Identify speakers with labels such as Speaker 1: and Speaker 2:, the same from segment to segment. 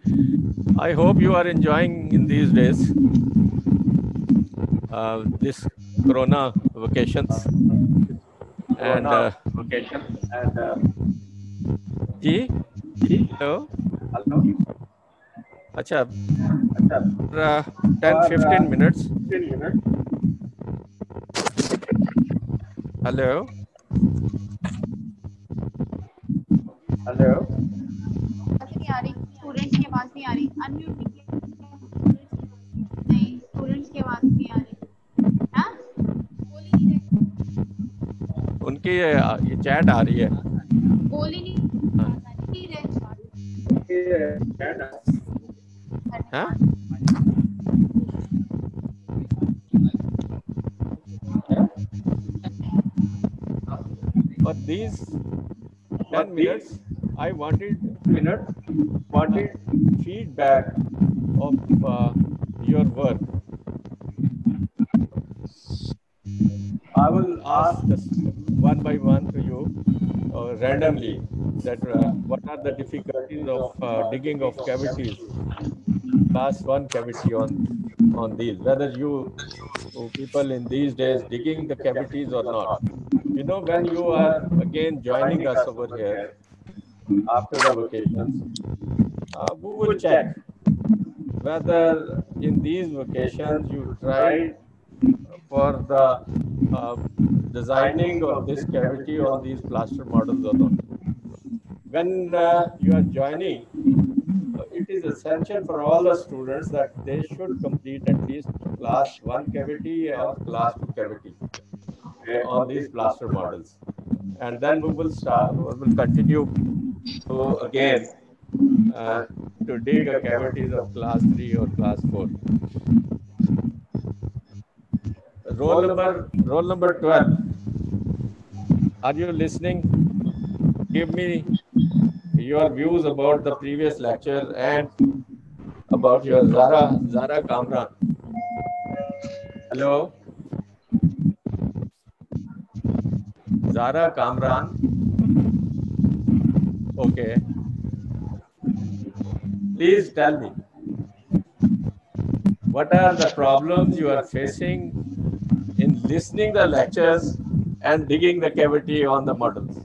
Speaker 1: I hope you are enjoying in these days this Corona vacations and
Speaker 2: Corona vacation and
Speaker 1: जी hello
Speaker 2: hello.
Speaker 1: अच्छा
Speaker 2: अच्छा,
Speaker 1: 10-15
Speaker 2: for
Speaker 1: minutes
Speaker 2: 15 minutes.
Speaker 1: Hello
Speaker 2: Hello.
Speaker 3: नहीं आ रही, students की आवाज नहीं आ रही, अनम्यूट नहीं किया, नहीं स्टूडेंट्स की आवाज नहीं आ रही। हाँ बोल ही नहीं
Speaker 1: उनकी ये चैट आ रही है
Speaker 3: रहे, बोल ही
Speaker 1: हाँ
Speaker 3: नहीं रहे।
Speaker 2: Okay.
Speaker 1: हाँ for these 10
Speaker 2: For these
Speaker 1: minutes I wanted
Speaker 2: minutes, wanted
Speaker 1: feedback of your work.
Speaker 2: I
Speaker 1: I will
Speaker 2: will
Speaker 1: ask
Speaker 2: ask
Speaker 1: just one by one to you randomly that what are the difficulties of digging of cavities, class 1 cavity on these, whether you people in these days digging the cavities or not. You know, when you are again joining
Speaker 2: joining
Speaker 1: us
Speaker 2: us
Speaker 1: over
Speaker 2: over
Speaker 1: here
Speaker 2: here
Speaker 1: after
Speaker 2: after
Speaker 1: the
Speaker 2: the
Speaker 1: vacations,
Speaker 2: vacation.
Speaker 1: we
Speaker 2: We
Speaker 1: will
Speaker 2: will
Speaker 1: check
Speaker 2: check
Speaker 1: whether
Speaker 2: whether
Speaker 1: in these
Speaker 2: vacations
Speaker 1: vacations you
Speaker 2: you
Speaker 1: tried
Speaker 2: tried
Speaker 1: for the uh, designing
Speaker 2: designing
Speaker 1: of
Speaker 2: of
Speaker 1: this
Speaker 2: this
Speaker 1: cavity
Speaker 2: cavity
Speaker 1: on
Speaker 2: on
Speaker 1: these plaster models or not. When
Speaker 2: when
Speaker 1: you are joining, it is essential for all the students that they should complete at least class 1 cavity or class 2 cavity on
Speaker 2: on
Speaker 1: these
Speaker 2: these
Speaker 1: plaster
Speaker 2: plaster
Speaker 1: models.
Speaker 2: models.
Speaker 1: And
Speaker 2: And
Speaker 1: then we
Speaker 2: then
Speaker 1: will start, we will continue to
Speaker 2: so
Speaker 1: again
Speaker 2: again
Speaker 1: uh, to dig
Speaker 2: dig
Speaker 1: a
Speaker 2: a
Speaker 1: cavities
Speaker 2: cavities
Speaker 1: of
Speaker 2: of
Speaker 1: class 3 or class 4.
Speaker 2: roll number
Speaker 1: Roll number 12.
Speaker 2: 12.
Speaker 1: Are you listening? Give me your views about the previous lecture and about your Zara Kamran. Hello, Zara Kamran. Okay, please tell me what are the problems you are facing in listening the lectures and digging the cavity on the models.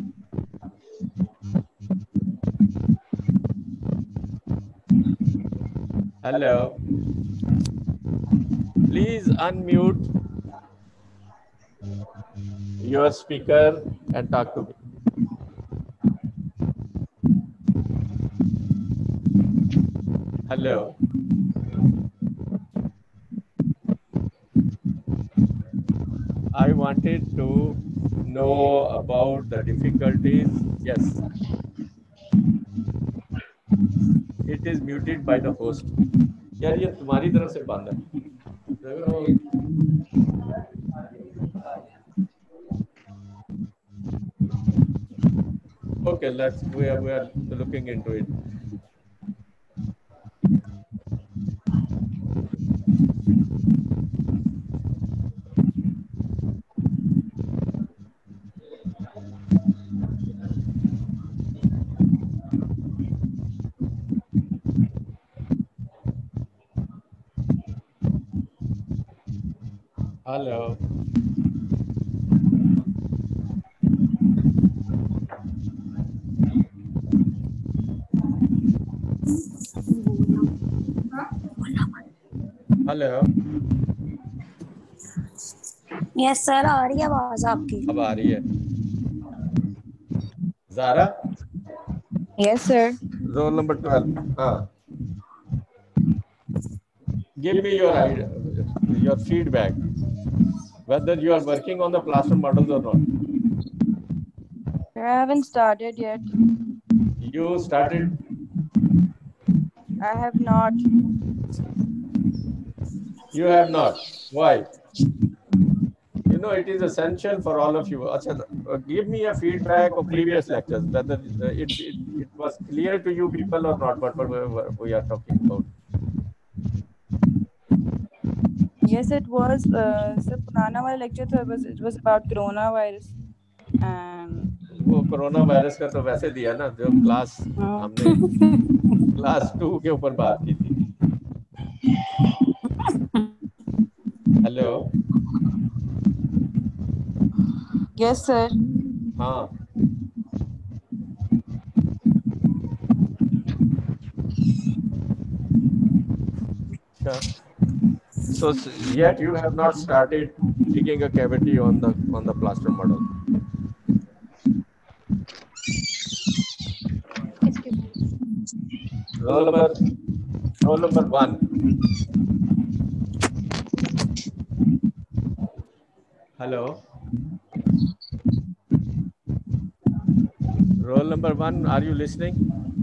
Speaker 1: Hello, please unmute your speaker and talk to me. Hello. I wanted to know about the difficulties. Yes, it is muted by the host. यार ये तुम्हारी तरफ से बंद है. Okay, we are looking into it. Hello. Hello.
Speaker 4: Yes sir आ रही है आवाज आपकी
Speaker 1: अब आ रही है. Zara,
Speaker 4: yes sir
Speaker 1: roll number 12. Give me your idea, your feedback, whether you are working on the plaster models or not.
Speaker 4: I haven't started yet.
Speaker 1: You started.
Speaker 4: I have not.
Speaker 1: You have not. Why? You know, it is essential for all of you. Acha, give me a feedback of previous lectures, whether it was clear to you people or not, what we are talking about.
Speaker 4: Yes, it was. So पुराना वाला lecture था, it was about coronavirus and
Speaker 1: वो corona virus का तो वैसे दिया ना, जो क्लास हमने क्लास 2 के ऊपर बात की थी। हेलो।
Speaker 4: Yes, sir.
Speaker 1: हाँ, अच्छा। So yet you have not started digging a cavity on the plaster model. Roll number 1. Hello. Roll number 1, are you listening?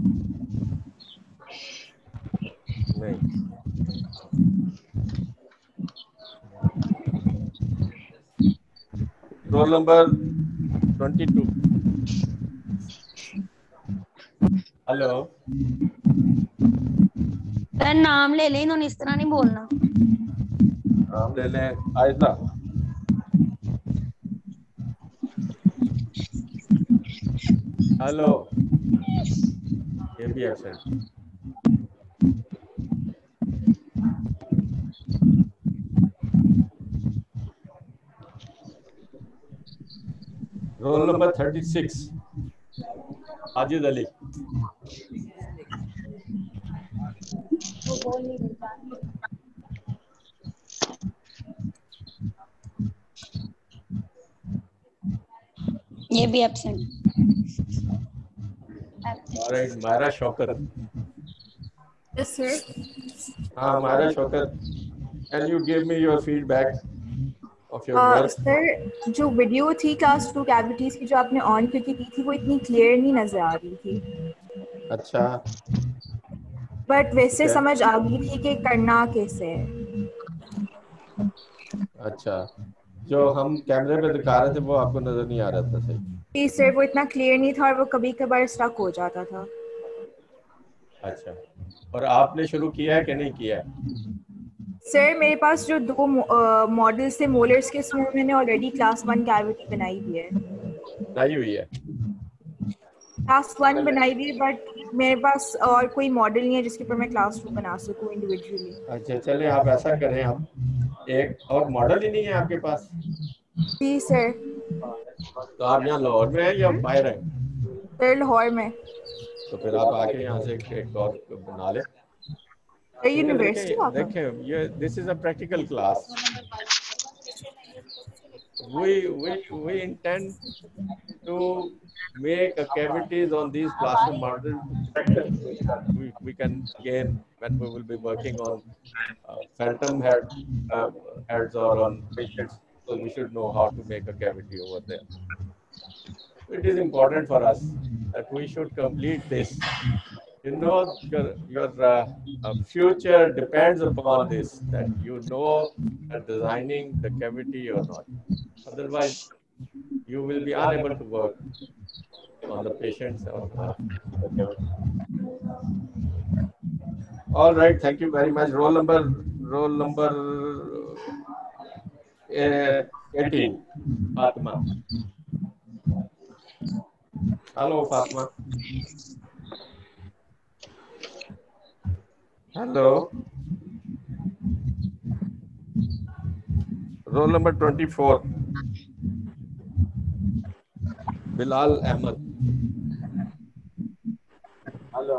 Speaker 1: नहीं। Roll number 22. हेलो।
Speaker 4: सर नाम ले लें, इन्होंने इस तरह नहीं बोलना।
Speaker 1: नाम ले लें। आयशा। हेलो। ये भी absent. Roll number 36, Ajid Ali.
Speaker 3: वो बोल नहीं देता।
Speaker 4: ये भी absent.
Speaker 1: Alright, Maira Shaukat.
Speaker 5: Yes, sir.
Speaker 1: हाँ, Maira Shaukat, can you give me your feedback of your work?
Speaker 5: Sir जो वीडियो थी क्लास 2 कैविटीज की जो आपने ऑन करके की थी वो इतनी क्लियर नहीं नजर आ रही थी,
Speaker 1: अच्छा।
Speaker 5: बट वैसे
Speaker 1: क्या?
Speaker 5: समझ आ गई थी कि करना कैसे है।
Speaker 1: अच्छा, जो हम कैमरे पे दिखा रहे थे वो आपको नजर नहीं आ रहा था सही?
Speaker 5: जी सर, वो इतना क्लियर नहीं था और वो कभी कभार स्टक हो जाता था।
Speaker 1: अच्छा, और आपने शुरू किया है कि नहीं किया है?
Speaker 5: सर मेरे पास जो दो मॉडल्स थे मोलर्स के, इसमें मैंने ऑलरेडी क्लास 1 कैविटी बनाई हुई है।
Speaker 1: नहीं हुई है?
Speaker 5: क्लास 1 बनाई हुई है, बट मेरे पास और कोई मॉडल नहीं है जिसके ऊपर मैं क्लास 2 बना सकूँ इंडिविजुअली।
Speaker 1: अच्छा, चले आप ऐसा करें, आप एक और मॉडल ही नहीं है आपके पास?
Speaker 5: जी सर।
Speaker 1: तो आप यहाँ लाहौर में हैं या बाहर हैं?
Speaker 5: सर लाहौर में।
Speaker 1: तो फिर आप आके यहाँ से एक और बना लें।
Speaker 5: सर
Speaker 1: क्योंकि
Speaker 5: यूनिवर्सिटी
Speaker 1: देखें
Speaker 5: आप हैं?
Speaker 1: देखें, ये this is a practical class. We intend to make a cavities on these plaster models to practice. We can again, when we will be working on phantom uh, heads or on patients, so we should know how to make a cavity over there. It is important for us that we should complete this. You know, your future depends upon this, that you know designing the cavity or not. Otherwise, you will be unable to work on the patients or the cavity. All right, thank you very much. Roll number 18, Fatma. Hello, Fatma. Hello. Roll number 24, Bilal Ahmed. Hello.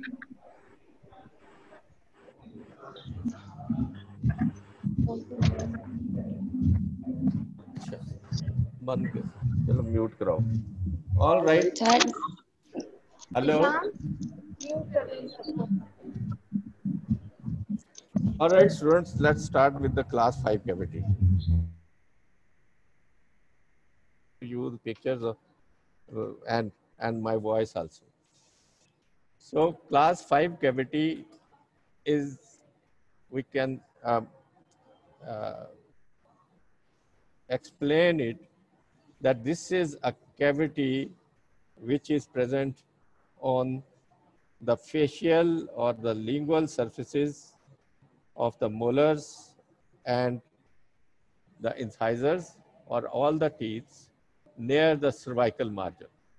Speaker 1: बंद कर, चलो mute कराओ। All right. Hello. All right, students, let's start with the class 5 cavity. Use pictures of, and my voice also. So class 5 cavity is, we can explain it that this is a cavity which is present on the facial or the lingual surfaces of the molars and the incisors or all the teeth near the cervical margin.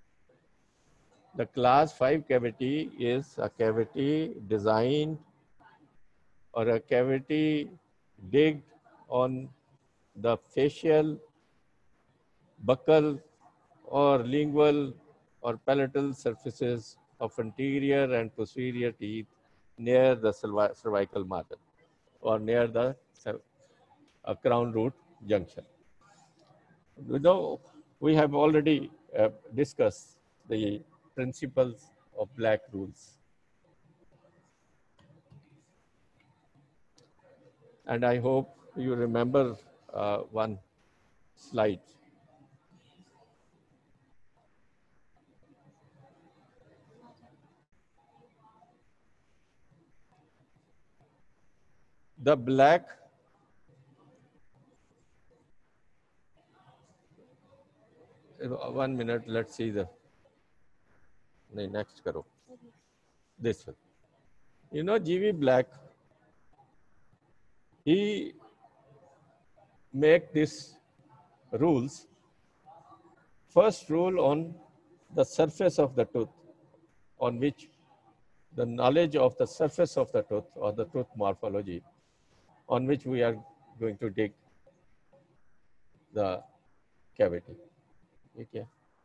Speaker 1: The class 5 cavity is a cavity designed or a cavity digged on the facial, buccal, or lingual or palatal surfaces of anterior and posterior teeth near the cervical margin or near the crown root junction. Though we have already discussed the principles of Black rules. And I hope you remember one slide. The Black one minute, let's see the next karo. This one. You know, G.V. Black, he make these rules. First rule on the surface of the tooth, on which the knowledge of the surface of the tooth or the tooth morphology, on which we are going to dig the cavity. Okay.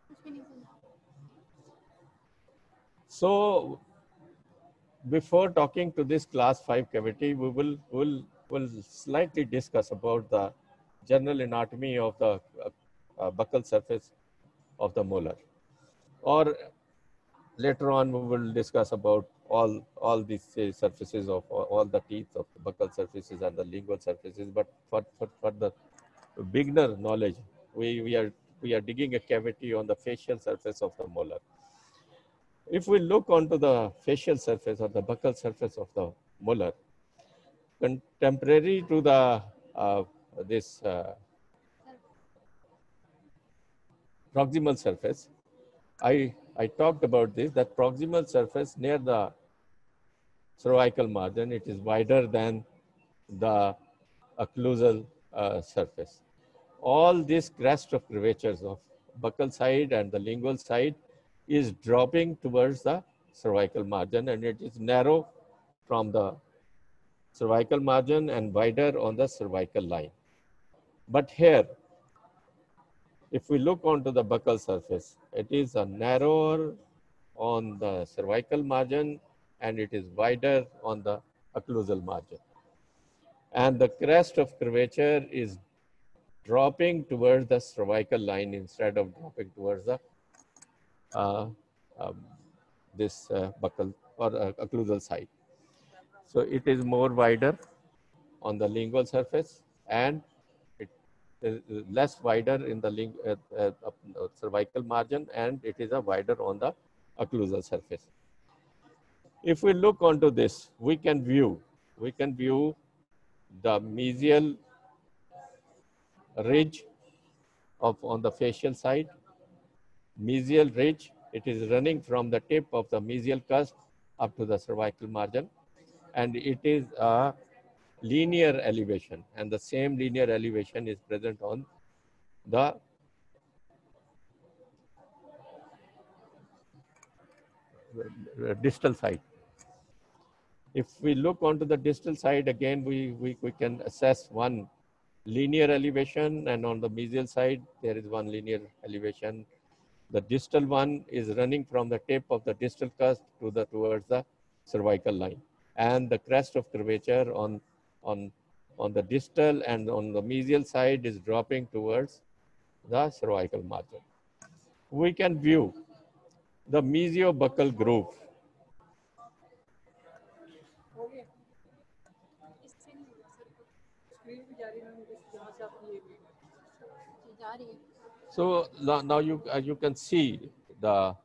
Speaker 1: So before talking to this class 5 cavity, we will slightly discuss about the general anatomy of the buccal surface of the molar. Or later on, we will discuss about all these surfaces of all the teeth of the buccal surfaces and the lingual surfaces. But for the beginner knowledge, we are digging a cavity on the facial surface of the molar. If we look onto the facial surface or the buccal surface of the molar, contemporary to the this proximal surface, I talked about this, that proximal surface near the cervical margin, it is wider than the occlusal surface. All this crest of curvatures of buccal side and the lingual side is dropping towards the cervical margin, and it is narrow from the cervical margin and wider on the cervical line. But here, if we look onto the buccal surface, it is a narrower on the cervical margin and it is wider on the occlusal margin. And the crest of curvature is dropping towards the cervical line instead of dropping towards the buccal or occlusal side. So it is more wider on the lingual surface and it is less wider in the cervical margin, and it is a wider on the occlusal surface. If we look onto this, we can view the mesial ridge on the facial side. Mesial ridge, it is running from the tip of the mesial cusp up to the cervical margin, and it is a linear elevation, and the same linear elevation is present on the distal side. If we look onto the distal side, again, we can assess one linear elevation, and on the mesial side, there is one linear elevation. The distal one is running from the tip of the distal cusp towards the cervical line, and the crest of curvature on the distal and on the mesial side is dropping towards the cervical margin. We can view the mesiobuccal groove. So now you can see the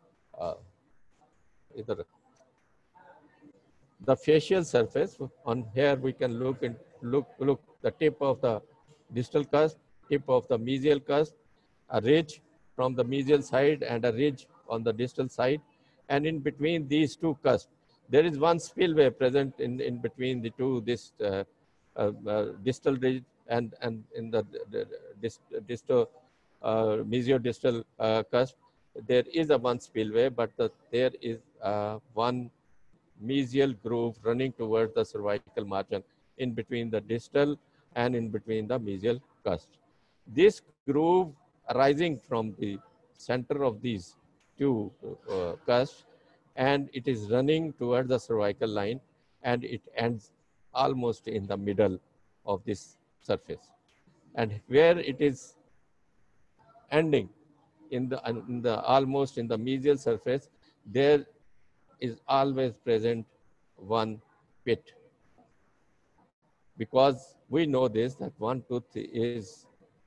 Speaker 1: facial surface. On here we can look the tip of the distal cusp, tip of the mesial cusp, a ridge from the mesial side and a ridge on the distal side, and in between these two cusps there is one spillway present in between the two, this distal ridge and in the distal mesiodistal cusp, there is a one spillway, but there is one mesial groove running towards the cervical margin in between the distal and in between the mesial cusp. This groove arising from the center of these two cusps, and it is running towards the cervical line, and it ends almost in the middle of this surface. And where it is ending in the almost in the mesial surface, there is always present one pit, because we know this, that one tooth is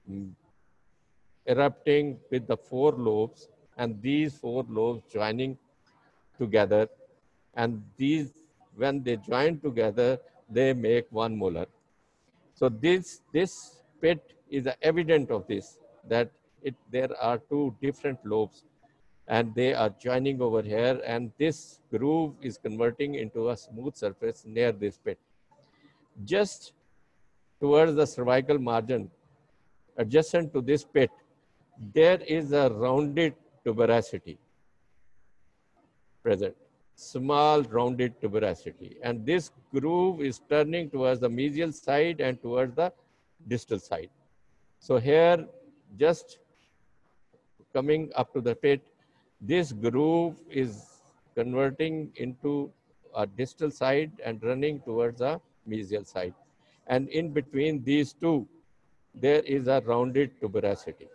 Speaker 1: erupting with the four lobes, and these four lobes joining together, and these, when they join together, they make one molar. So this pit is evident of this, that there are two different lobes, and they are joining over here, and this groove is converting into a smooth surface near this pit. Just towards the cervical margin, adjacent to this pit, there is a rounded tuberosity present, small rounded tuberosity, and this groove is turning towards the mesial side and towards the distal side. So here, just coming up to the pit, this groove is converting into a distal side and running towards a mesial side. And in between these two, there is a rounded tuberosity.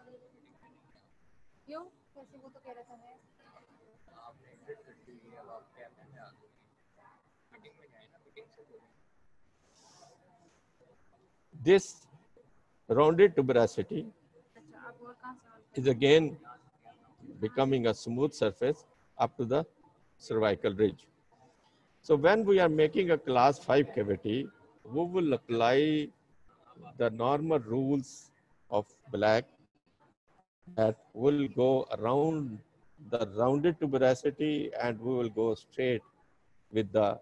Speaker 1: This rounded tuberosity is again becoming a smooth surface up to the cervical ridge. So when we are making a class 5 cavity, we will apply the normal rules of Black, that will go around the rounded tuberosity, and we will go straight with the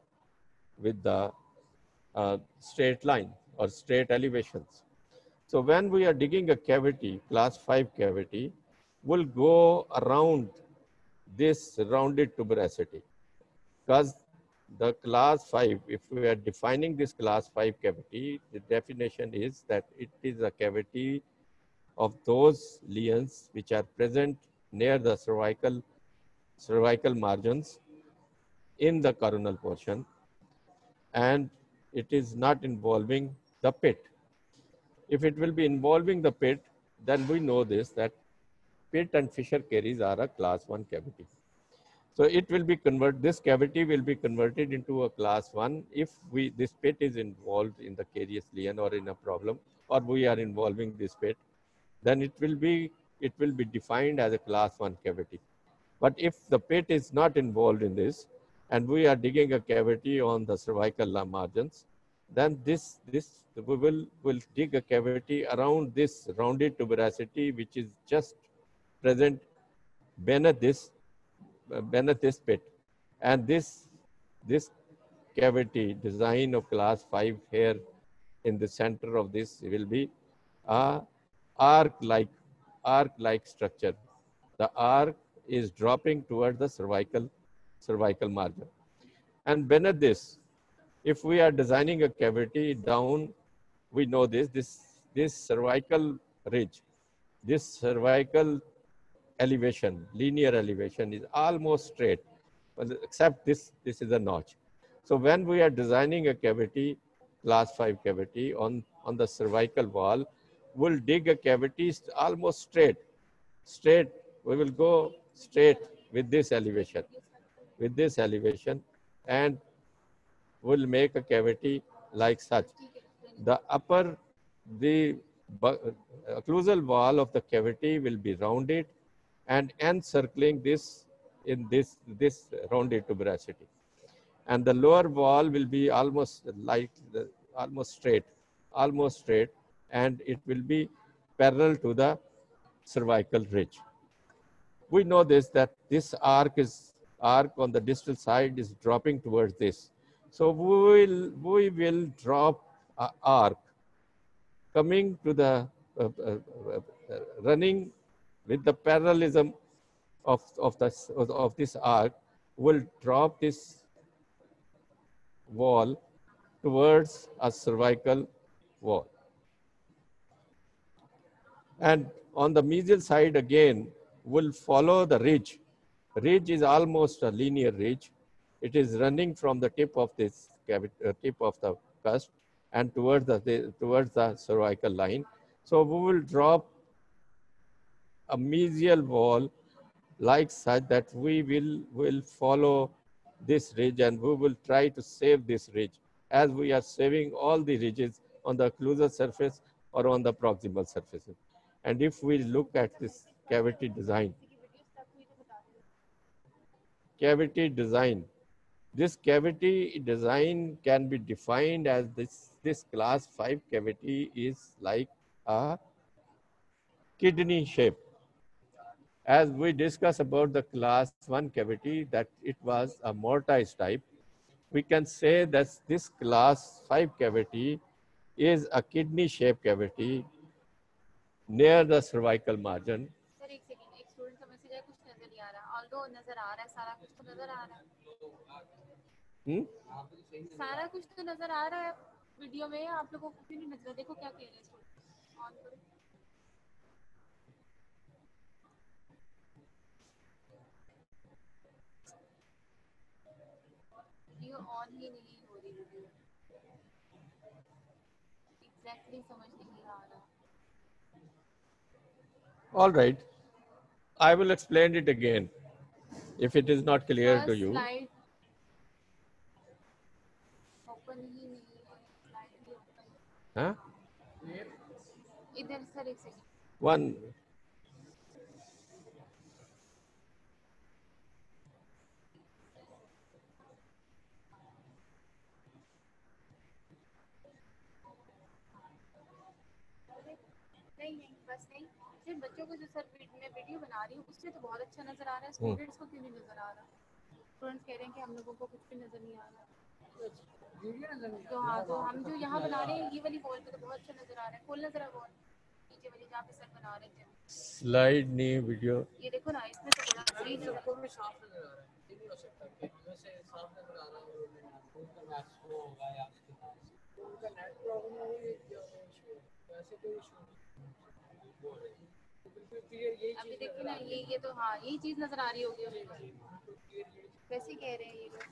Speaker 1: straight line or straight elevations. So when we are digging a cavity, class 5 cavity, we'll go around this rounded tuberosity, because the class 5, if we are defining this class 5 cavity, the definition is that it is a cavity of those lesions which are present near the cervical margins in the coronal portion, and it is not involving the pit. If it will be involving the pit, then we know this, that pit and fissure caries are a class 1 cavity. So it will be this cavity will be converted into a class 1 if this pit is involved in the carious lesion or in a problem, or we are involving this pit, then it will be defined as a class 1 cavity. But if the pit is not involved in this, and we are digging a cavity on the cervical margins, then we will dig a cavity around this rounded tuberosity, which is just present beneath this pit. And this cavity design of class 5 here in the center of this will be a arc-like structure. The arc is dropping towards the cervical margin. And beneath this, if we are designing a cavity down, we know this cervical ridge, this cervical elevation, linear elevation, is almost straight, except this is a notch. So when we are designing a cavity, class 5 cavity on the cervical wall, we'll dig a cavity almost straight. We will go straight with this elevation, and we'll make a cavity like such. The occlusal wall of the cavity will be rounded and encircling this in this rounded tuberosity, and the lower wall will be almost straight, and it will be parallel to the cervical ridge. We know this, that this arc on the distal side is dropping towards this. So we will drop an arc coming to the running with the parallelism of this arc will drop this wall towards a cervical wall. And on the mesial side again, will follow the ridge. Ridge is almost a linear ridge. It is running from the tip of this tip of the cusp and towards the cervical line. So we will drop a mesial wall like such that we will follow this ridge, and we will try to save this ridge as we are saving all the ridges on the occlusal surface or on the proximal surfaces. And if we look at this cavity design, this cavity design can be defined as this class 5 cavity is like a kidney shape. As we discussed about the class 1 cavity, that it was a mortise type, we can say that this class 5 cavity is a kidney shaped cavity near the cervical margin.
Speaker 3: Sir एक second, एक student का message है, कुछ नजर नहीं आ रहा, although नजर आ रहा है, सारा कुछ तो नजर आ रहा है, सारा कुछ तो नजर आ रहा है वीडियो में, आप लोगों को क्यों नहीं नजर? देखो क्या कह रहे हैं स्टूडेंट, ऑन करो। ये ऑन ही नहीं हो रही वीडियो, एग्जैक्टली समझ नहीं आ रहा।
Speaker 1: All right, I will explain it again if it is not clear to you.
Speaker 3: Slide open ही नहीं है, स्लाइड भी ओपन,
Speaker 1: Huh?
Speaker 3: इधर सर एक सेकंड,
Speaker 1: One,
Speaker 3: नहीं बस नहीं, सिर्फ बच्चों को जो सर मैं वीडियो बना रही हूँ उससे तो बहुत अच्छा नजर आ रहा है, स्टूडेंट्स को क्यों नहीं नजर आ रहा? स्टूडेंट्स कह रहे हैं कि हम लोगों को कुछ भी नजर नहीं आ रहा। तो हाँ, तो हम जो यहाँ बना रहे हैं ये वाली वॉल पे तो बहुत अच्छा नजर आ रहा है, खोल नजर आ वॉल नीचे वाली जहाँ पे सर बना रहे थे,
Speaker 1: slide नहीं video.
Speaker 3: ये देखो ना, इसमें तो बड़ा सही नजर आ रहा है। अभी देखिए ना, ये तो हाँ यही चीज नजर आ रही होगी, वैसे ही कह रहे हैं ये लोग।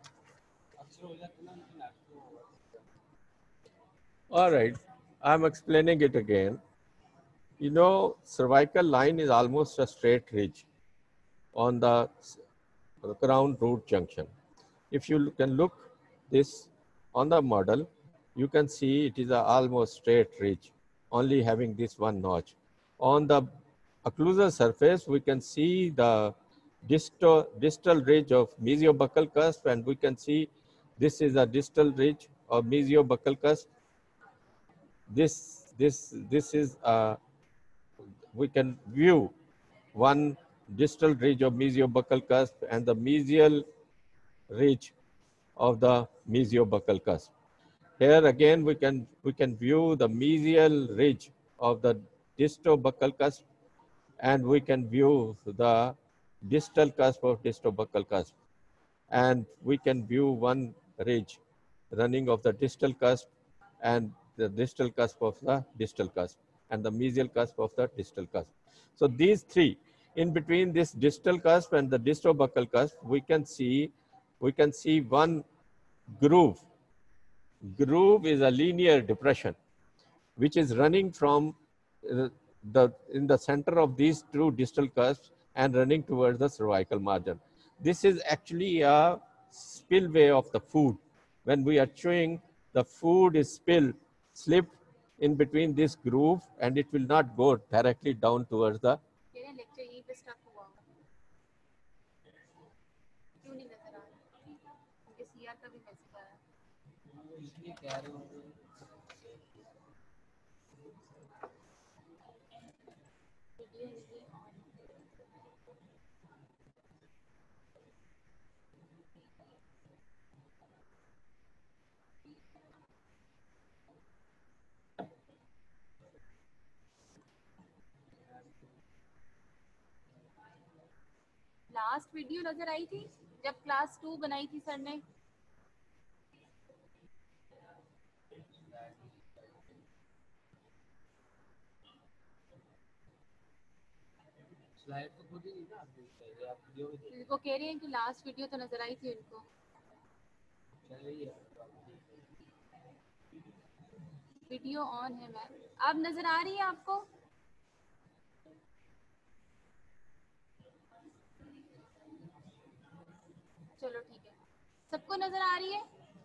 Speaker 1: All right, I'm explaining it again. You know, cervical line is almost a straight ridge on the crown root junction. If you can look this on the model, you can see it is a almost straight ridge, only having this one notch. On the occlusal surface, we can see the distal ridge of mesiobuccal cusp, and we can see this is a distal ridge of mesiobuccal cusp. This is we can view one distal ridge of mesiobuccal cusp and the mesial ridge of the mesiobuccal cusp. Here again we can view the mesial ridge of the distobuccal cusp, and we can view the distal cusp of distobuccal cusp, and we can view one ridge running of the distal cusp and the distal cusp of the distal cusp and the mesial cusp of the distal cusp. So these three, in between this distal cusp and the distobuccal cusp, we can see one groove. Groove is a linear depression which is running from in the center of these two distal cusps and running towards the cervical margin. This is actually a spillway of the food. When we are chewing, the food is slipped in between this groove, and it will not go directly down towards the.
Speaker 3: कह रहे हैं lecture यहीं पे stuck हुआ होगा, क्यों नहीं नजर आ रहा? उनके सीआर का भी मैसेज आया। वीडियो नहीं ऑन, लास्ट वीडियो नजर आई थी जब क्लास 2 बनाई थी सर ने?
Speaker 2: स्लाइड तो खुद ही नहीं ना आप देखते हैं, आप वीडियो में देख
Speaker 3: वो कह रहे हैं कि लास्ट वीडियो तो नजर आई थी उनको।
Speaker 2: चल रही है।
Speaker 3: वीडियो ऑन है मैम, अब नजर आ रही है आपको? चलो ठीक है, सबको नजर आ रही है?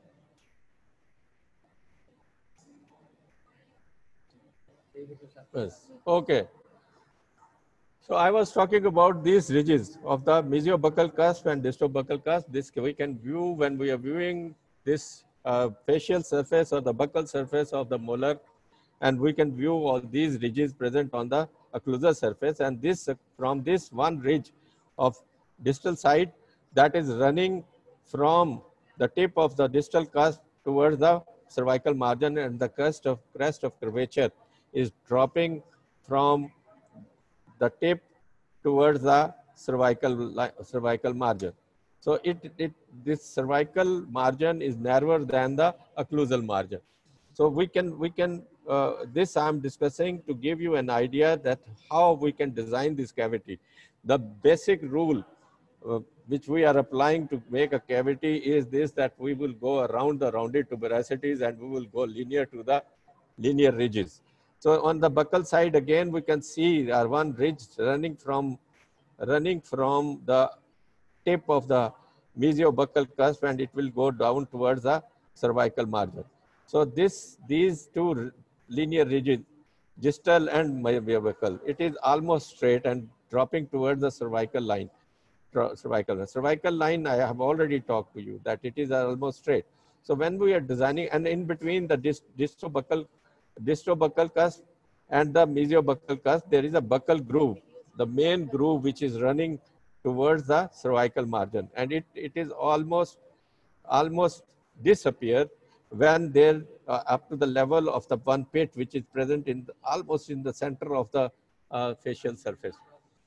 Speaker 1: Yes. Okay. So I was talking about these ridges of the mesiobuccal cusp and distobuccal cusp. This we can view when we are viewing this facial surface or the buccal surface of the molar, and we can view all these ridges present on the occlusal surface. And this from this one ridge of distal side that is running from the tip of the distal cusp towards the cervical margin, and the crest of curvature is dropping from the tip towards the cervical margin. So this cervical margin is narrower than the occlusal margin. So we can this I'm discussing to give you an idea that how we can design this cavity. The basic rule which we are applying to make a cavity is this, that we will go around the rounded tuberosities and we will go linear to the linear ridges. So on the buccal side again we can see one ridge running from the tip of the mesiobuccal cusp, and it will go down towards the cervical margin. So these two linear ridges, distal and mesiobuccal, it is almost straight and dropping towards the cervical line. Cervical line, I have already talked to you that it is almost straight. So when we are designing, and in between the distobuccal cusp and the mesiobuccal cusp, there is a buccal groove, the main groove which is running towards the cervical margin, and it is almost disappear when there up to the level of the one pit which is present in almost in the center of the facial surface.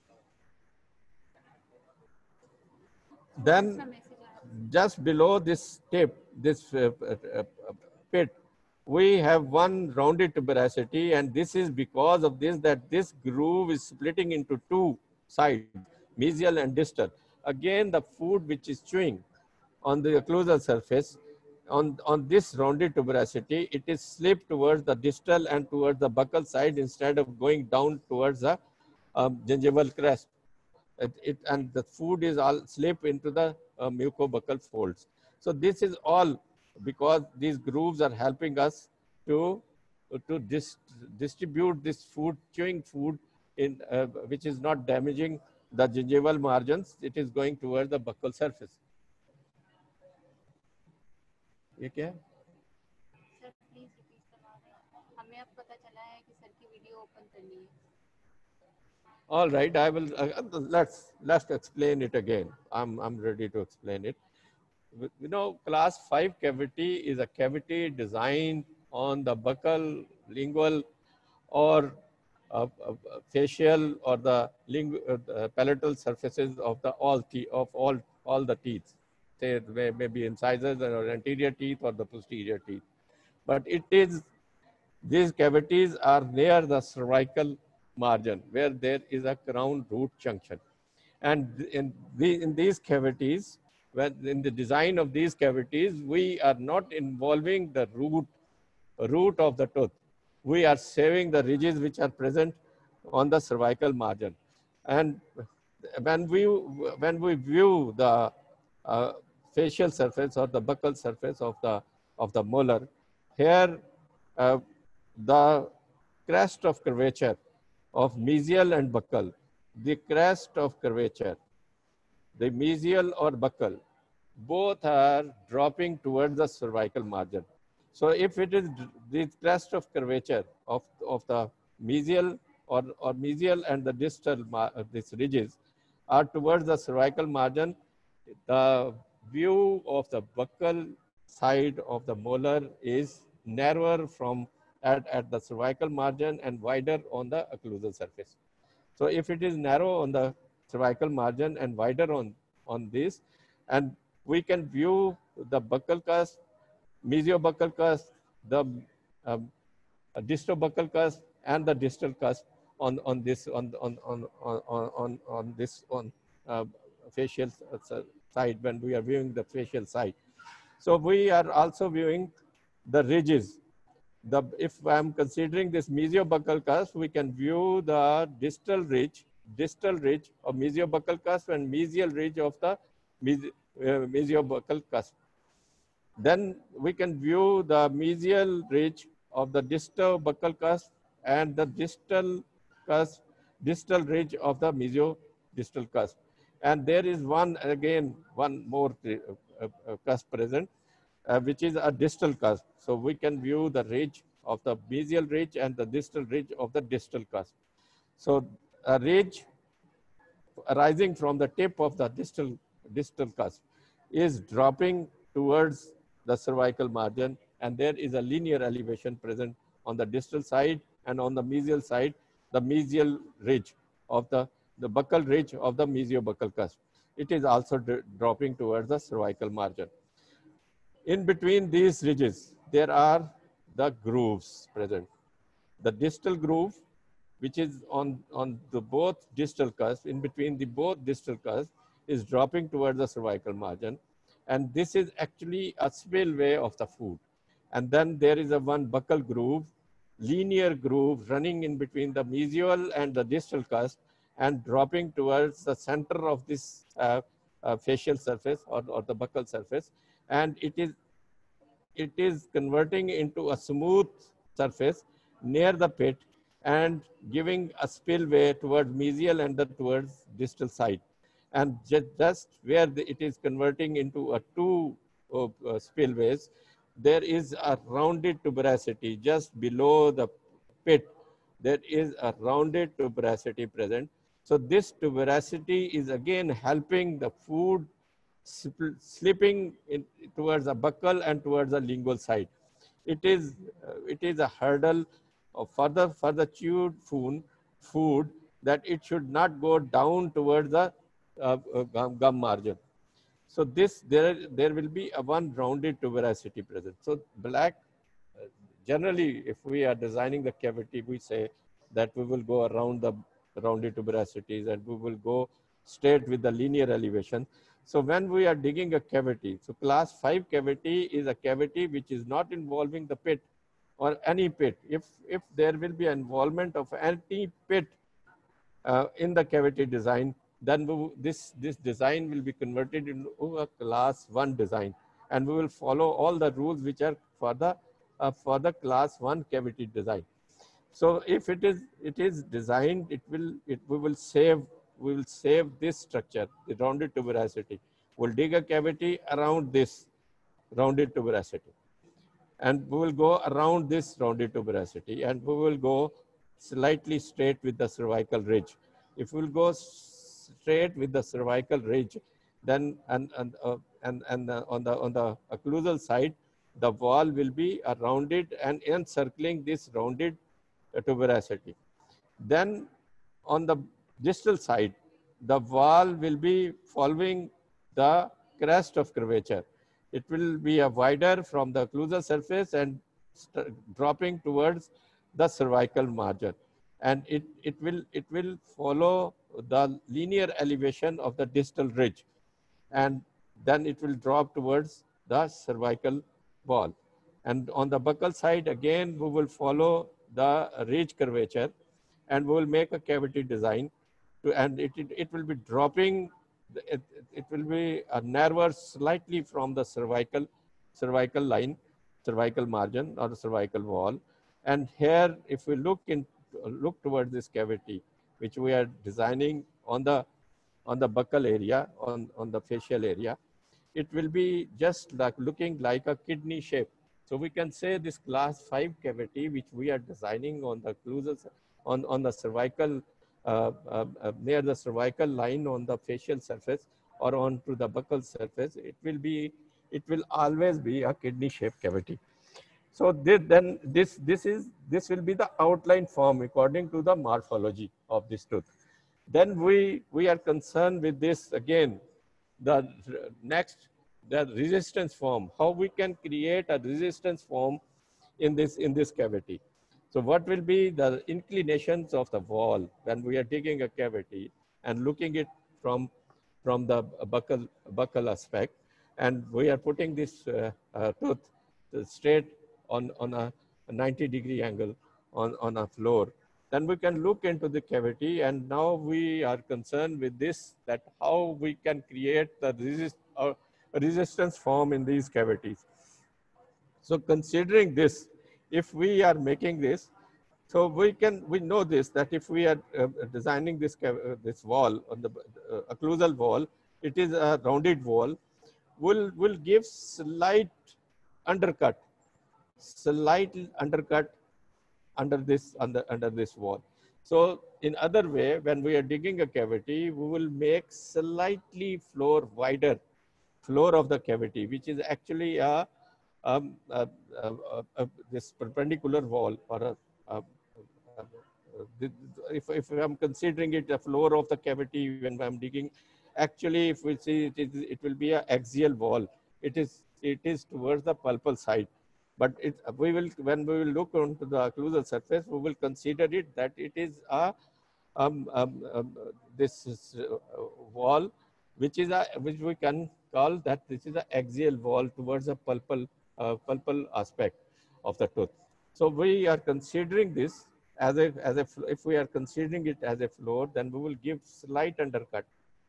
Speaker 1: Then just below this tip, this pit, we have one rounded tuberosity, and this is because of this, that this groove is splitting into two sides, mesial and distal. Again, the food which is chewing on the occlusal surface, on this rounded tuberosity, it is slipped towards the distal and towards the buccal side instead of going down towards the gingival crest. And the food is all slip into the mucobuccal folds. So this is all because these grooves are helping us to distribute this food, chewing food, in which is not damaging the gingival margins. It is going towards the buccal surface. ये क्या है?
Speaker 3: Sir please repeat करवा दें, हमें अब पता चला है कि सर की वीडियो ओपन करनी है।
Speaker 1: All right, I will. Let's explain it again. I'm ready to explain it. You know, class 5 cavity is a cavity designed on the buccal, lingual, or facial, or the palatal surfaces of the all the teeth. Say maybe incisors or anterior teeth or the posterior teeth. But these cavities are near the cervical margin where there is a crown root junction. And in these cavities, in the design of these cavities, we are not involving the root of the tooth. We are saving the ridges which are present on the cervical margin. And when we view the facial surface or the buccal surface of the molar, here the crest of curvature of mesial and buccal, the crest of curvature, the mesial or buccal, both are dropping towards the cervical margin. So if it is the crest of curvature of the mesial or mesial and the distal these ridges are towards the cervical margin, the view of the buccal side of the molar is narrower from at the cervical margin and wider on the occlusal surface. So if it is narrow on the cervical margin and wider on this. And we can view the buccal cusp, mesiobuccal cusp, the distobuccal cusp, and the distal cusp on this facial side when we are viewing the facial side. So we are also viewing the ridges. If I'm considering this mesiobuccal cusp, we can view the distal ridge of mesiobuccal cusp and mesial ridge of the mesiobuccal cusp. Then we can view the mesial ridge of the distal buccal cusp and the distal ridge of the mesiodistal cusp. And there is one more cusp present, which is a distal cusp. So we can view the ridge of the mesial ridge and the distal ridge of the distal cusp. So a ridge arising from the tip of the distal cusp is dropping towards the cervical margin, and there is a linear elevation present on the distal side, and on the mesial side, the mesial ridge of the buccal ridge of the mesiobuccal cusp. It is also dropping towards the cervical margin. In between these ridges, there are the grooves present. The distal groove, which is on the both distal cusp, in between the both distal cusp, is dropping towards the cervical margin. And this is actually a spillway of the food. And then there is a one buccal groove, linear groove running in between the mesial and the distal cusp and dropping towards the center of this facial surface or the buccal surface. And it is converting into a smooth surface near the pit and giving a spillway towards mesial and towards distal side. And just where it is converting into a two spillways, there is a rounded tuberosity just below the pit. There is a rounded tuberosity present. So this tuberosity is again helping the food slipping towards the buccal and towards the lingual side. It is a hurdle of further chewed food that it should not go down towards the gum margin. So there will be a one rounded tuberosity present. So black, generally, if we are designing the cavity, we say that we will go around the rounded tuberosities and we will go straight with the linear elevation. So when we are digging a cavity, so class 5 cavity is a cavity which is not involving the pit or any pit. If there will be involvement of any pit in the cavity design, then this design will be converted into a class 1 design, and we will follow all the rules which are for the class 1 cavity design. So if it is designed, we will save this structure, the rounded tuberosity. We'll dig a cavity around this rounded tuberosity, and we will go around this rounded tuberosity, and we will go slightly straight with the cervical ridge. If we'll go straight with the cervical ridge, then on the occlusal side, the wall will be rounded and encircling this rounded tuberosity. Then on the distal side, the wall will be following the crest of curvature. It will be a wider from the occlusal surface and dropping towards the cervical margin, and it will follow the linear elevation of the distal ridge, and then it will drop towards the cervical wall. And on the buccal side, again, we will follow the ridge curvature, and we will make a cavity design, and it will be dropping. It will be narrower slightly from the cervical line, cervical margin or the cervical wall. And here, if we look towards this cavity, which we are designing on the buccal area, on the facial area, it will be just like looking like a kidney shape. So we can say this class 5 cavity, which we are designing on the occlusal, on the cervical, near the cervical line on the facial surface or onto the buccal surface, it will always be a kidney shaped cavity. So this will be the outline form according to the morphology of this tooth. Then we are concerned with this again, the next, the resistance form, how we can create a resistance form in this cavity. So what will be the inclinations of the wall when we are digging a cavity and looking it from the buccal aspect, and we are putting this tooth straight on a 90-degree angle on a floor. Then we can look into the cavity, and now we are concerned with this, that how we can create the resistance form in these cavities. So considering this, if we are making this, so we know this, that if we are designing this wall on the occlusal wall, it is a rounded wall, will give slight undercut under this wall. So in other way, when we are digging a cavity, we will make slightly wider floor of the cavity, which is actually this perpendicular wall, or if I'm considering it a floor of the cavity when I'm digging, actually if we see it will be an axial wall. It is towards the pulpal side. But when we will look onto the occlusal surface, we will consider it that it is a wall, which we can call that this is an axial wall towards the pulpal aspect of the tooth. So we are considering this if we are considering it as a floor, then we will give slight undercut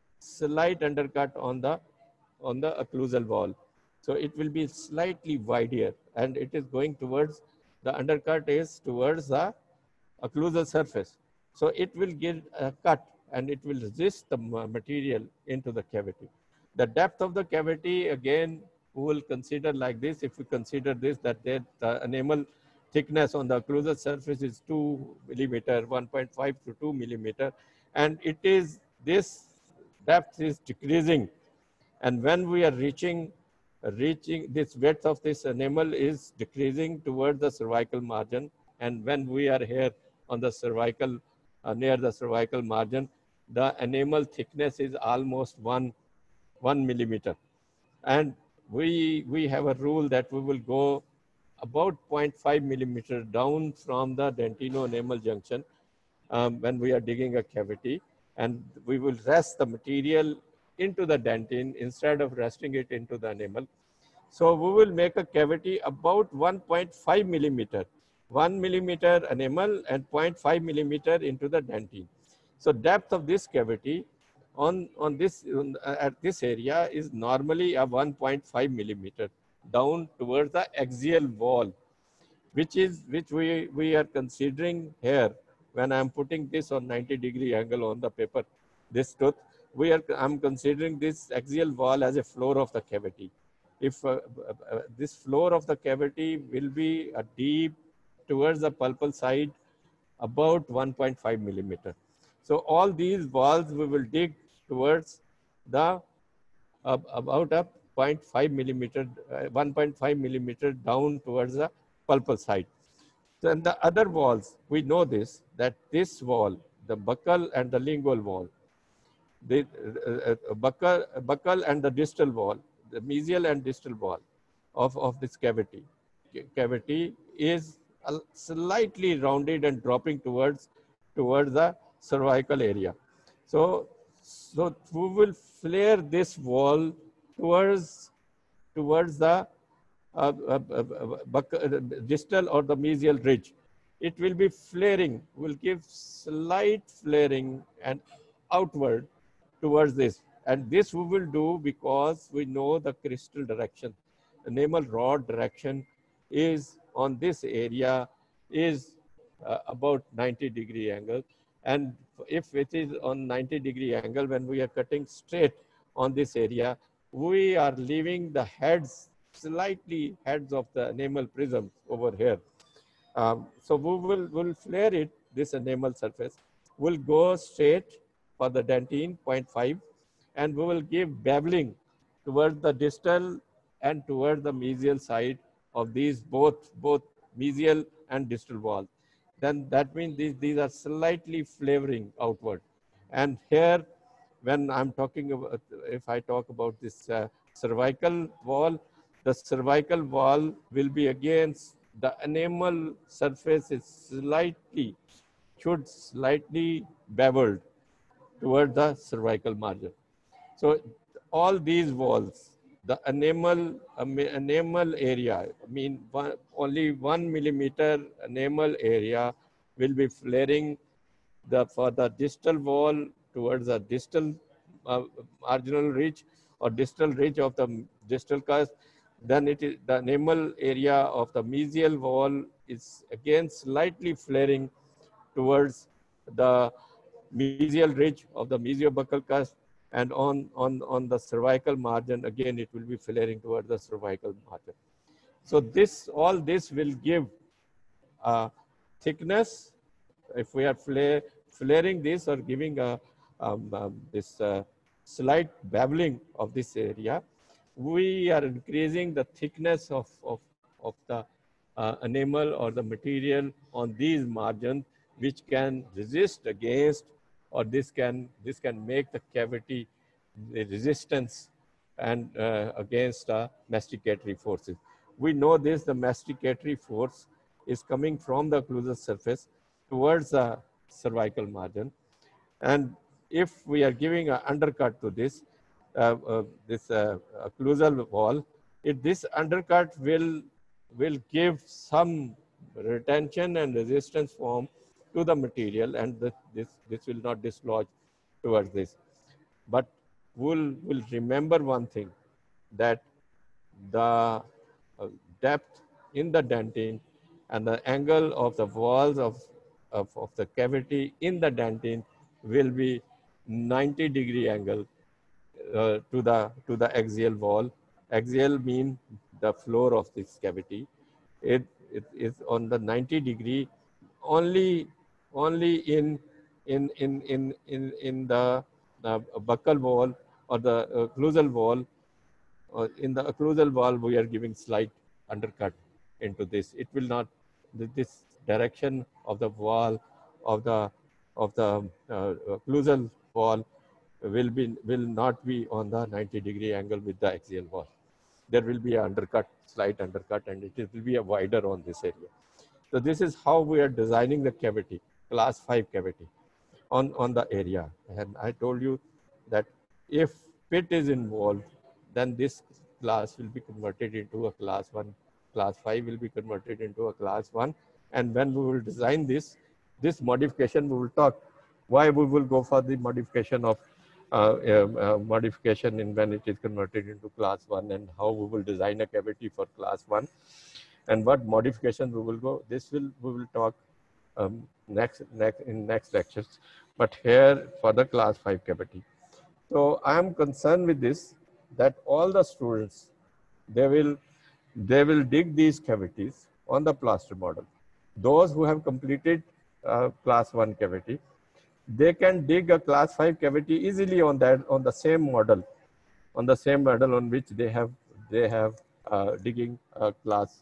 Speaker 1: on the occlusal wall. So it will be slightly wider, and it is going towards, the undercut is towards the occlusal surface. So it will give a cut, and it will resist the material into the cavity. The depth of the cavity, again, we will consider like this. If we consider this, that the enamel thickness on the occlusal surface is 2 millimeter, 1.5 to 2 millimeter, and this depth is decreasing. And when we are reaching this width of this enamel is decreasing towards the cervical margin, and when we are here on the cervical, near the cervical margin, the enamel thickness is almost 1 millimeter. And we have a rule that we will go about 0.5 millimeter down from the dentino-enamel junction when we are digging a cavity, and we will rest the material into the dentine instead of resting it into the enamel. So we will make a cavity about 1.5 millimeter, 1 millimeter enamel and 0.5 millimeter into the dentine. So depth of this cavity at this area is normally a 1.5 millimeter down towards the axial wall, which we are considering here when I'm putting this on 90-degree angle on the paper, this tooth. I'm considering this axial wall as a floor of the cavity. If this floor of the cavity will be a deep towards the pulpal side, about 1.5 millimeter. So all these walls we will dig towards the about a 0.5 millimeter, 1.5 millimeter down towards the pulpal side. Then the other walls, we know this, that this wall, the buccal and the lingual wall, the buccal and the distal wall, the mesial and distal wall of this cavity is slightly rounded and dropping towards the cervical area. So we will flare this wall towards the distal or the mesial ridge. It will be flaring, will give slight flaring and outward towards this. And this we will do because we know the crystal direction. The enamel rod direction is on this area is about 90-degree angle. And if it is on 90-degree angle, when we are cutting straight on this area, we are leaving the slightly heads of the enamel prism over here. So we'll flare it, this enamel surface. We'll go straight for the dentine, 0.5, and we will give beveling towards the distal and towards the mesial side of these both mesial and distal walls. Then that means these are slightly flavoring outward. And here, when I'm talking about, if I talk about this cervical wall, the cervical wall will be against the enamel surface is should slightly beveled toward the cervical margin. So all these walls, the enamel area, only 1 millimeter enamel area will be flaring for the distal wall towards the distal marginal ridge or distal ridge of the distal cusp. Then it is the enamel area of the mesial wall is again slightly flaring towards the mesial ridge of the mesiobuccal cusp, and on the cervical margin, again, it will be flaring towards the cervical margin. So all this will give thickness. If we are flaring this or giving this slight beveling of this area, we are increasing the thickness of the enamel or the material on these margins, which can resist against, or this can make the cavity the resistance and against masticatory forces. We know this, the masticatory force is coming from the occlusal surface towards the cervical margin. And if we are giving an undercut to this, occlusal wall, this undercut will give some retention and resistance form to the material, and this will not dislodge towards this. But we'll remember one thing, that the depth in the dentine and the angle of the walls of the cavity in the dentine will be 90-degree angle to the axial wall. Axial mean the floor of this cavity. It is on the 90-degree only in the buccal wall or the occlusal wall. In the occlusal wall, we are giving slight undercut into this. It will not, this direction of the wall of the occlusal wall will not be on the 90-degree angle with the axial wall. There will be an undercut, slight undercut, and it will be a wider on this area. So this is how we are designing the cavity, class 5 cavity on the area. And I told you that if pit is involved, then this class will be converted into a class 1. Class 5 will be converted into a class 1. And when we will design this modification, we will talk why we will go for the modification of modification in when it is converted into class 1, and how we will design a cavity for class 1 and what modification we will go. We will talk next lectures. But here for the class 5 cavity. So I am concerned with this, that all the students, they will dig these cavities on the plaster model. Those who have completed class 1 cavity, they can dig a class 5 cavity easily on the same model on which they have digging class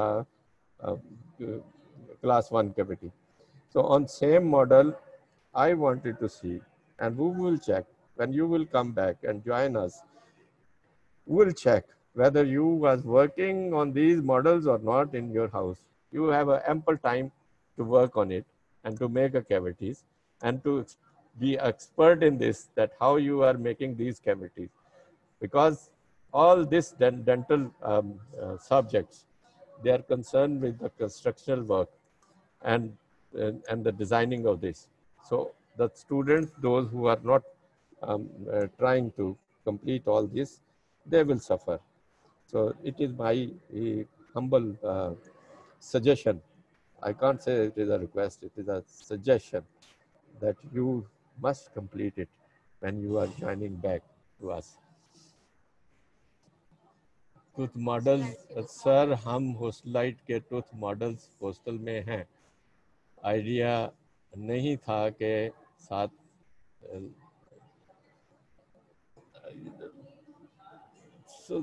Speaker 1: 1 cavity. So on same model, I wanted to see, and we will check when you will come back and join us. We'll check whether you was working on these models or not in your house. You have an ample time to work on it and to make a cavities and to be expert in this, that how you are making these cavities. Because all this dental subjects, they are concerned with the constructional work and the designing of this. So the students, those who are not trying to complete all this, they will suffer. So it is my humble suggestion. I can't say it is a request, it is a suggestion that you must complete it when you are joining back to us. Tooth models sir, हम hostelite के tooth models hostel में हैं, idea नहीं था के साथ so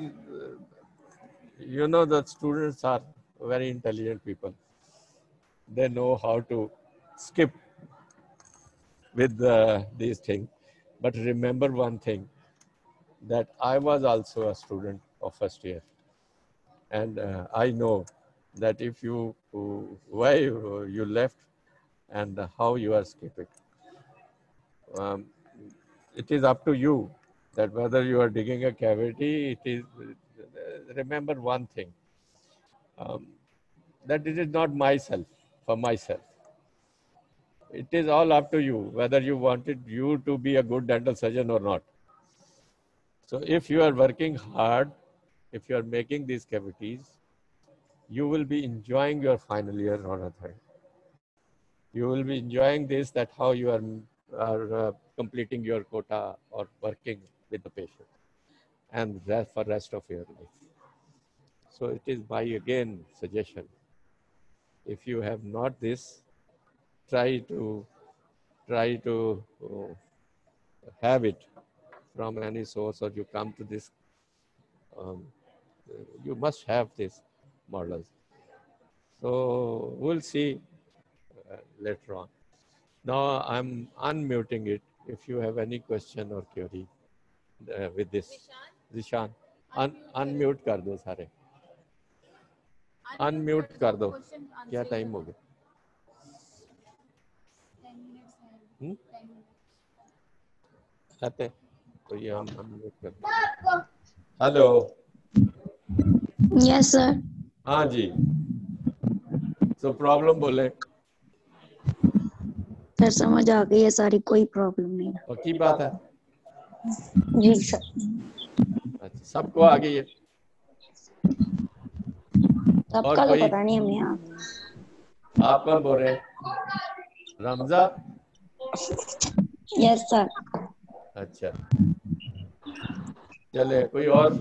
Speaker 1: you know, the students are very intelligent people. They know how to skip with these things. But remember one thing, that I was also a student of first year. And I know that if you, why you left and how you are escaping. It is up to you that whether you are digging a cavity, it is, remember one thing, that it is not myself, for myself. It is all up to you, whether you wanted you to be a good dental surgeon or not. So if you are working hard, if you are making these cavities, you will be enjoying your final year or a third. You will be enjoying this, that how you are completing your quota or working with the patient, and rest for rest of your life. So it is my again suggestion. If you have not this, try to have it from any source, or you come to this. You must have these models. So we'll see later on. Now I'm unmuting it. If you have any question or query with this, Zishan, unmute कर दो सारे. Unmute कर दो. क्या time हो गया?
Speaker 3: 10 minutes है. 10 minutes.
Speaker 1: आते तो ये हम unmute कर दो. Hello.
Speaker 4: Yes, sir.
Speaker 1: हाँ जी. So problem बोले.
Speaker 4: सर समझ आ गई है सारी, कोई प्रॉब्लम नहीं है.
Speaker 1: पक्की बात है.
Speaker 4: जी सर.
Speaker 1: अच्छा, सबको आ गई है.
Speaker 4: सबका तो पता नहीं हमें आ गई.
Speaker 1: आप कौन बोल रहे हैं? रमजा.
Speaker 4: Yes sir.
Speaker 1: अच्छा, चले कोई और.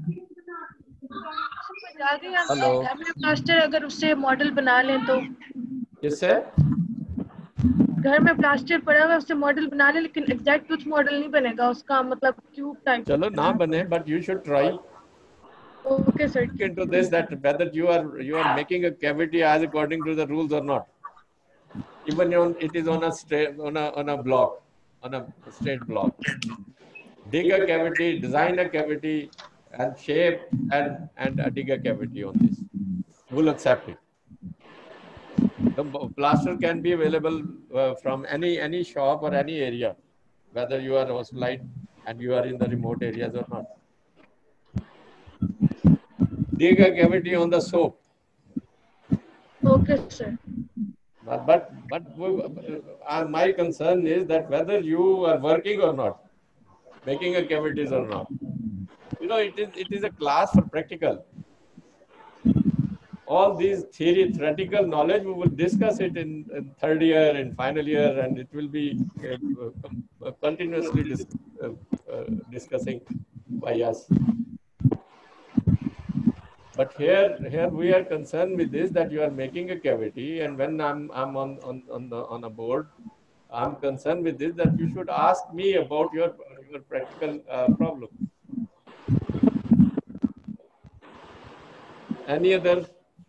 Speaker 1: हेलो.
Speaker 6: प्लास्टर अगर उससे मॉडल बना लें तो.
Speaker 1: किससे?
Speaker 6: घर में प्लास्टर पड़ा हुआ है, उससे मॉडल बना ले, लेकिन एग्जैक्ट कुछ मॉडल नहीं बनेगा उसका, मतलब क्यूब टाइप.
Speaker 1: चलो ना बने, but you should try.
Speaker 6: Okay sir.
Speaker 1: Look into this, that whether you are making a cavity as according to the rules or not. Even it is on a straight on a block, on a straight block. Dig a cavity, design a cavity, and shape and dig a cavity on this. We'll accept it. The plaster can be available from any shop or any area, whether you are hospitalized and you are in the remote areas or not. Dig a cavity on the soap.
Speaker 6: Okay sir.
Speaker 1: But my concern is that whether you are working or not, making a cavities or not. You know, it is a class for practical. All these theoretical knowledge, we will discuss it in third year, in final year, and it will be continuously discussing by us. But here we are concerned with this, that you are making a cavity, and when I'm on a board, I'm concerned with this, that you should ask me about your practical problem. Any other?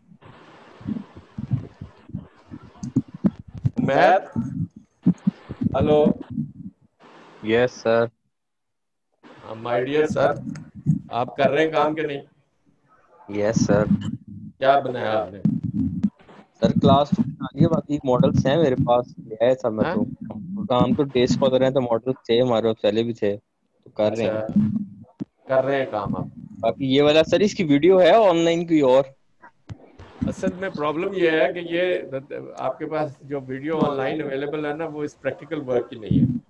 Speaker 1: Math? Hello.
Speaker 7: Yes sir.
Speaker 1: My dear sir, आप कर रहे हैं काम के नहीं?
Speaker 7: Yes sir.
Speaker 1: क्या बनाया आपने?
Speaker 7: सर क्लास बना लिया, बाकी मॉडल्स हैं मेरे पास, ले आया था मैं. तो काम तो डे स्कॉलर हैं, तो मॉडल्स थे हमारे पास, पहले भी थे, तो कर रहे हैं.
Speaker 1: कर रहे हैं काम आप.
Speaker 7: बाकी ये वाला सर, इसकी वीडियो है ऑनलाइन कोई और?
Speaker 1: असल में प्रॉब्लम ये है कि ये आपके पास जो वीडियो ऑनलाइन अवेलेबल है ना, वो इस प्रैक्टिकल वर्क की नहीं है.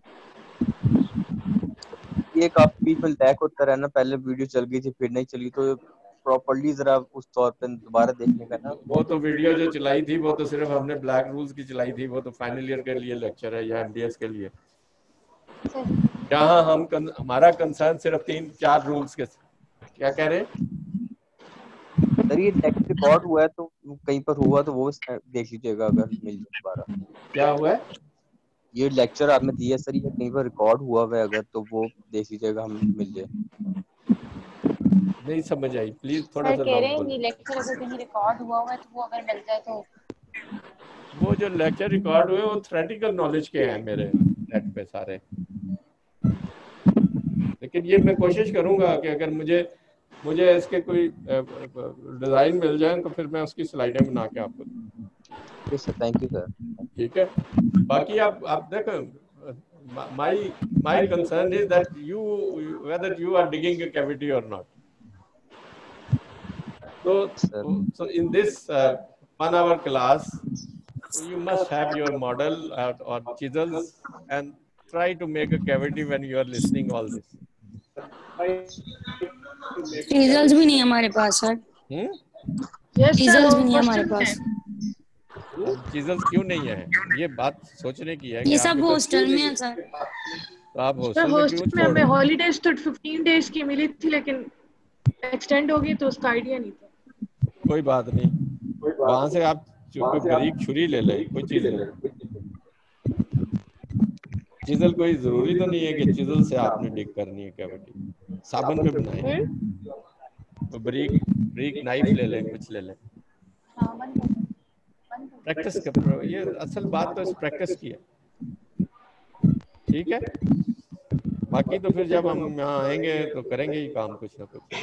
Speaker 7: ये काफी बीच में लैग होता रहा ना, पहले वीडियो चल गई थी फिर नहीं चली, तो प्रॉपर्ली जरा उस तौर पे दोबारा देखने का ना.
Speaker 1: वो तो वीडियो जो चलाई थी वो तो सिर्फ हमने ब्लैक रूल्स की चलाई थी, वो तो फाइनल ईयर के लिए लेक्चर है या एमडीएस के लिए. यहाँ हमारा कंसर्न सिर्फ 3-4 रूल्स के. क्या कह रहे हैं
Speaker 7: सर? ये लेक्चर रिकॉर्ड हुआ है, तो कहीं पर हुआ तो वो देख लीजिएगा अगर मिल जाए दोबारा.
Speaker 1: क्या हुआ है?
Speaker 7: ये लेक्चर आपने दिया सर, ये कहीं पर रिकॉर्ड हुआ है अगर, तो वो देख लीजिएगा, हम मिल जाए.
Speaker 1: नहीं समझ आई, प्लीज थोड़ा सा
Speaker 3: कह रहे हैं ये लेक्चर अगर कहीं रिकॉर्ड हुआ है तो वो अगर मिल जाए तो.
Speaker 1: वो जो लेक्चर रिकॉर्ड हुए वो थ्योरेटिकल नॉलेज के हैं मेरे नेट पे सारे। लेकिन ये मैं कोशिश करूंगा कि अगर मुझे इसके कोई डिजाइन मिल जाए तो फिर मैं उसकी स्लाइडें बना के आपको।
Speaker 7: Yes sir, thank you sir. ठीक
Speaker 1: है। बाकी आप देखो, my concern is that whether you are digging a cavity or not. So in this 1 hour class, you must have your model or chisels and try to make a cavity when you are listening all this.
Speaker 4: Chisels भी नहीं है हमारे पास sir. Chisels भी नहीं है हमारे पास।
Speaker 1: चीजल्स क्यों नहीं है? ये बात सोचने की है।
Speaker 4: ये सब हॉस्टल में है सर।
Speaker 1: तो आप हॉस्टल
Speaker 6: में हमें हॉलीडेज तो 15 डेज की मिली थी, लेकिन एक्सटेंड हो गई तो उसका आइडिया नहीं था।
Speaker 1: कोई बात नहीं, वहां से आप कोई बारीक छुरी ले लें, कोई चीज ले लें। चिजल कोई जरूरी तो नहीं है कि चिजल से आपने डिग करनी है कैविटी। साबुन पे बनाएं, तो बारीक नाइफ ले लें, कुछ ले लें। प्रैक्टिस कर, ये असल बात तो इस प्रैक्टिस की है। ठीक है, बाकी तो फिर जब हम यहाँ आएंगे तो करेंगे ही काम कुछ ना कुछ।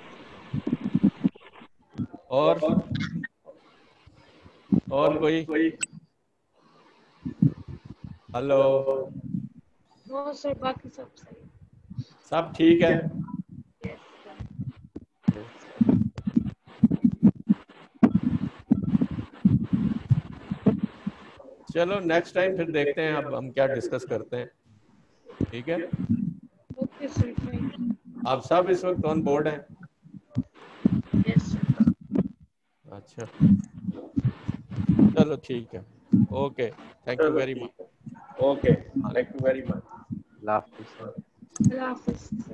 Speaker 1: और कोई? हेलो?
Speaker 6: नो सर, बाकी सब सही,
Speaker 1: सब ठीक है। चलो नेक्स्ट टाइम फिर देखते हैं अब हम क्या डिस्कस करते हैं। ठीक है,
Speaker 6: ओके सर।
Speaker 1: आप सब इस वक्त ऑन बोर्ड हैं?
Speaker 6: Yes sir.
Speaker 1: अच्छा, चलो ठीक है। Okay, thank you very much. Okay, thank you very much.
Speaker 7: अल्लाह हाफिज़ सर।
Speaker 6: अल्लाह हाफिज़।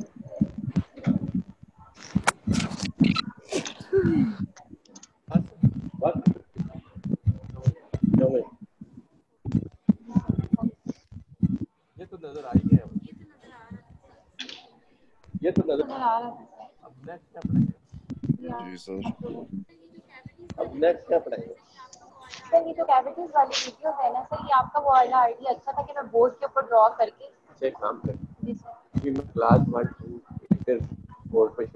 Speaker 1: ये तो नजर आ ही गया, ये तो नजर आ रहा है। अब नेक्स्ट क्या पढ़ेंगे? जी सर, अब नेक्स्ट क्या पढ़ेंगे?
Speaker 3: सर ये तो कैविटीज वाली वीडियो है ना सर, ये आपका वो वाला आइडिया अच्छा था कि मैं बोर्ड के ऊपर ड्रॉ करके।
Speaker 1: अच्छा, एक काम करें,
Speaker 3: जी सर,
Speaker 1: मैं क्लास 1 2 फिर बोर्ड पे